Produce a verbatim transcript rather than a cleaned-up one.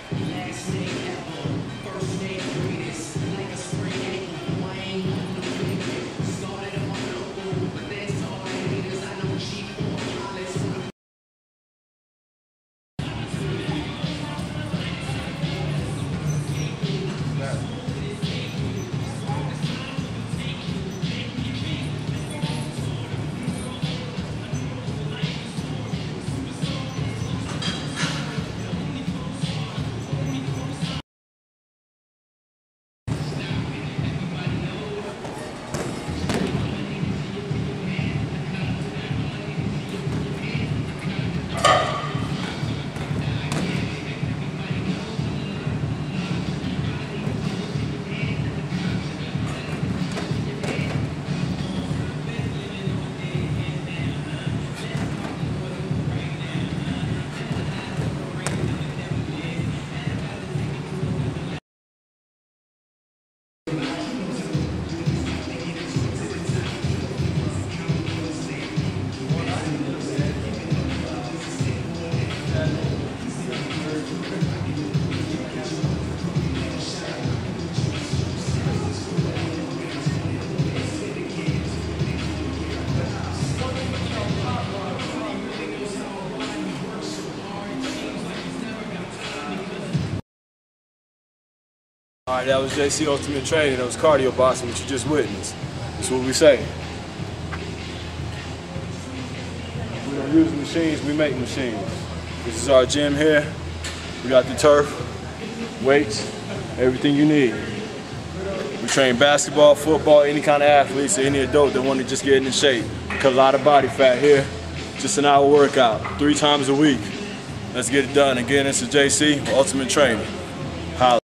All right, that was J C Ultimate Training. That was cardio boxing, which you just witnessed. That's what we say. We don't use machines, we make machines. This is our gym here. We got the turf, weights, everything you need. We train basketball, football, any kind of athletes, or any adult that want to just get in shape. Cut a lot of body fat here. Just an hour workout, three times a week. Let's get it done. Again, this is J C Ultimate Training. Holla.